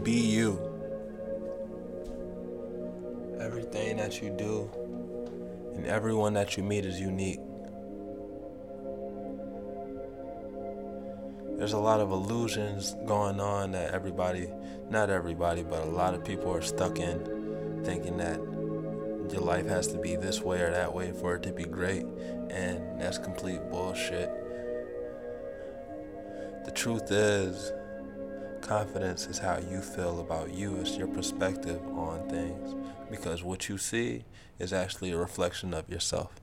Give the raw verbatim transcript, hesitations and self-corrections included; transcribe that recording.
Be you. Everything that you do and everyone that you meet is unique. There's a lot of illusions going on that everybody, not everybody, but a lot of people are stuck in, thinking that your life has to be this way or that way for it to be great, and that's complete bullshit. The truth is, confidence is how you feel about you. It's your perspective on things, because what you see is actually a reflection of yourself.